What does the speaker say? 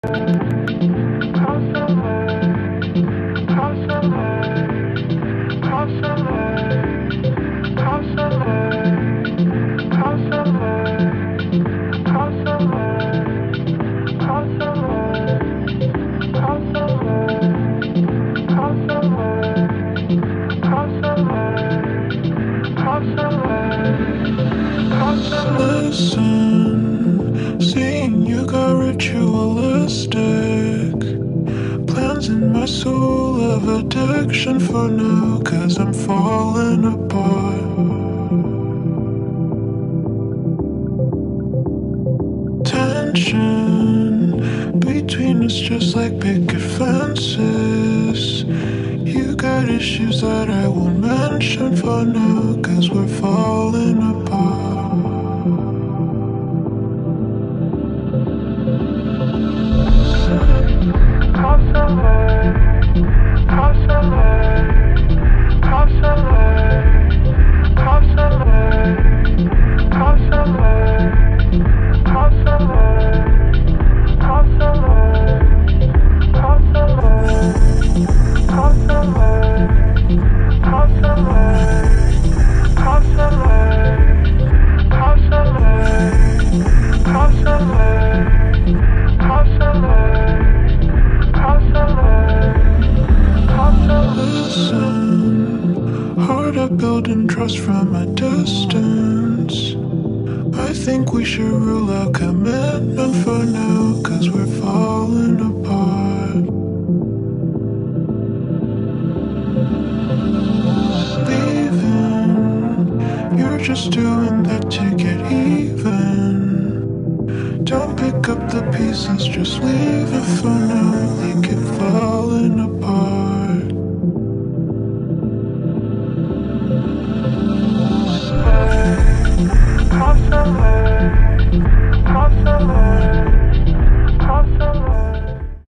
Listen, seeing you got ritualistic plans in my soul of addiction for now, 'cause I'm falling apart. Tension between us just like picket fences. You got issues that I won't mention for now, 'cause we're falling apart. Building trust from a distance. I think we should rule out commitment for now, 'cause we're falling apart. Leaving, you're just doing that to get even. Don't pick up the pieces, just leave it for now. Leak it